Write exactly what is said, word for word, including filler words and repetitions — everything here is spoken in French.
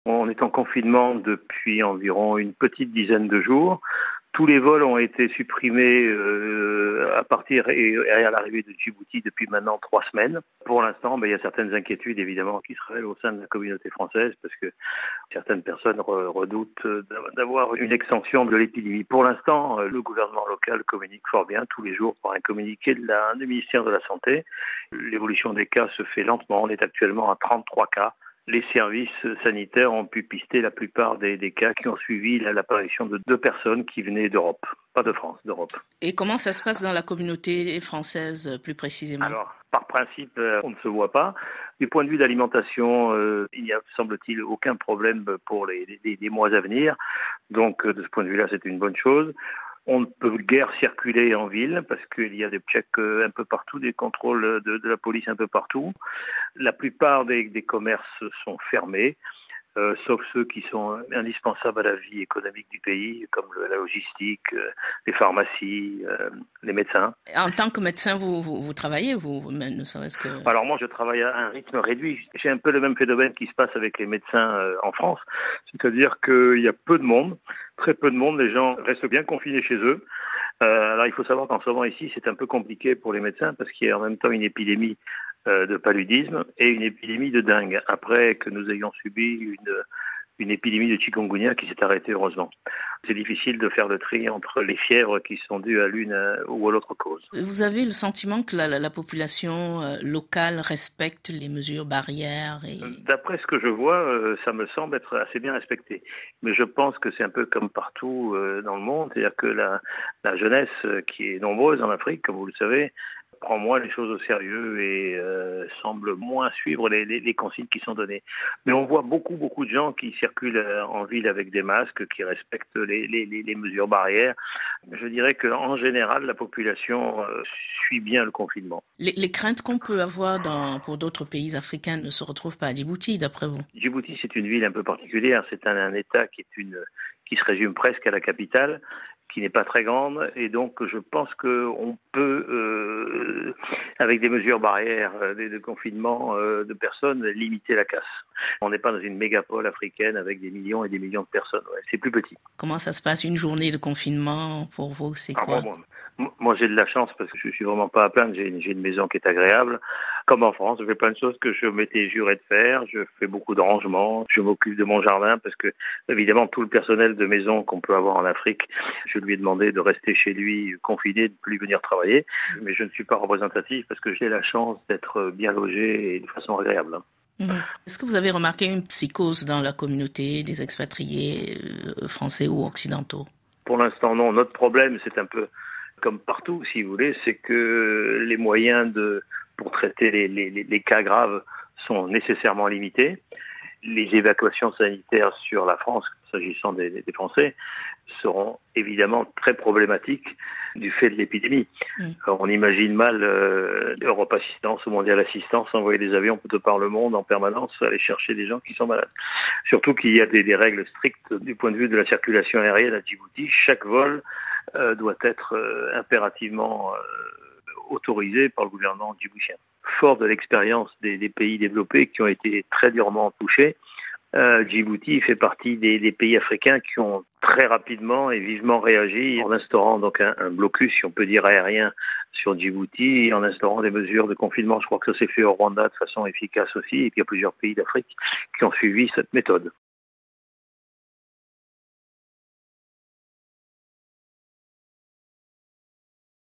On est en confinement depuis environ une petite dizaine de jours. Tous les vols ont été supprimés euh, à partir et, et à l'arrivée de Djibouti depuis maintenant trois semaines. Pour l'instant, ben, il y a certaines inquiétudes évidemment qui se révèlent au sein de la communauté française parce que certaines personnes re- redoutent d'avoir une extension de l'épidémie. Pour l'instant, le gouvernement local communique fort bien tous les jours par un communiqué de la, du ministère de la Santé. L'évolution des cas se fait lentement. On est actuellement à trente-trois cas. Les services sanitaires ont pu pister la plupart des, des cas qui ont suivi l'apparition de deux personnes qui venaient d'Europe, pas de France, d'Europe. Et comment ça se passe dans la communauté française plus précisément? Alors, par principe, on ne se voit pas. Du point de vue d'alimentation, euh, il n'y a, semble-t-il, aucun problème pour les, les, les mois à venir. Donc, de ce point de vue-là, c'est une bonne chose. On ne peut guère circuler en ville parce qu'il y a des checks un peu partout, des contrôles de, de la police un peu partout. La plupart des, des commerces sont fermés, euh, sauf ceux qui sont indispensables à la vie économique du pays, comme le, la logistique, euh, les pharmacies, euh, les médecins. En tant que médecin, vous, vous, vous travaillez, vous, ne serait-ce que... Alors moi, je travaille à un rythme réduit. J'ai un peu le même phénomène qui se passe avec les médecins euh, en France, c'est-à-dire qu'il y a peu de monde, très peu de monde, les gens restent bien confinés chez eux. Euh, alors il faut savoir qu'en ce moment ici, c'est un peu compliqué pour les médecins parce qu'il y a en même temps une épidémie euh, de paludisme et une épidémie de dengue, après que nous ayons subi une, une épidémie de chikungunya qui s'est arrêtée heureusement. C'est difficile de faire le tri entre les fièvres qui sont dues à l'une ou à l'autre cause. Vous avez le sentiment que la, la, la population euh, locale respecte les mesures barrières et... D'après ce que je vois, euh, ça me semble être assez bien respecté. Mais je pense que c'est un peu comme partout euh, dans le monde, c'est-à-dire que la, la jeunesse, euh, qui est nombreuse en Afrique, comme vous le savez, prend moins les choses au sérieux et euh, semble moins suivre les, les, les consignes qui sont données. Mais on voit beaucoup, beaucoup de gens qui circulent en ville avec des masques, qui respectent les, les, les mesures barrières. Je dirais qu'en général, la population euh, suit bien le confinement. Les, les craintes qu'on peut avoir dans, pour d'autres pays africains ne se retrouvent pas à Djibouti, d'après vous? Djibouti, c'est une ville un peu particulière. C'est un, un État qui, est une, qui se résume presque à la capitale, qui n'est pas très grande, et donc je pense qu'on peut, euh, avec des mesures barrières euh, de, de confinement euh, de personnes, limiter la casse. On n'est pas dans une mégapole africaine avec des millions et des millions de personnes, ouais, c'est plus petit. Comment ça se passe, une journée de confinement pour vous, c'est quoi? Ah, moi, moi, moi, j'ai de la chance parce que je suis vraiment pas à plaindre, j'ai une, j'ai une maison qui est agréable. Comme en France, je fais plein de choses que je m'étais juré de faire, je fais beaucoup de rangements, je m'occupe de mon jardin parce que, évidemment, tout le personnel de maison qu'on peut avoir en Afrique, je lui ai demandé de rester chez lui confiné, de ne plus venir travailler. Mais je ne suis pas représentatif parce que j'ai la chance d'être bien logé et de façon agréable. Mmh. Est-ce que vous avez remarqué une psychose dans la communauté des expatriés euh, français ou occidentaux? Pour l'instant, non. Notre problème, c'est un peu comme partout, si vous voulez, c'est que les moyens de, pour traiter les, les, les cas graves sont nécessairement limités. Les évacuations sanitaires sur la France, s'agissant des, des Français, seront évidemment très problématiques du fait de l'épidémie. Mmh. Alors, on imagine mal euh, Europe Assistance ou Mondial Assistance envoyer des avions de par le monde en permanence aller chercher des gens qui sont malades. Surtout qu'il y a des, des règles strictes du point de vue de la circulation aérienne à Djibouti. Chaque vol euh, doit être euh, impérativement euh, autorisé par le gouvernement djiboutien. Fort de l'expérience des, des pays développés qui ont été très durement touchés, euh, Djibouti fait partie des, des pays africains qui ont très rapidement et vivement réagi en instaurant donc un, un blocus, si on peut dire, aérien sur Djibouti, et en instaurant des mesures de confinement. Je crois que ça s'est fait au Rwanda de façon efficace aussi, et puis il y a plusieurs pays d'Afrique qui ont suivi cette méthode.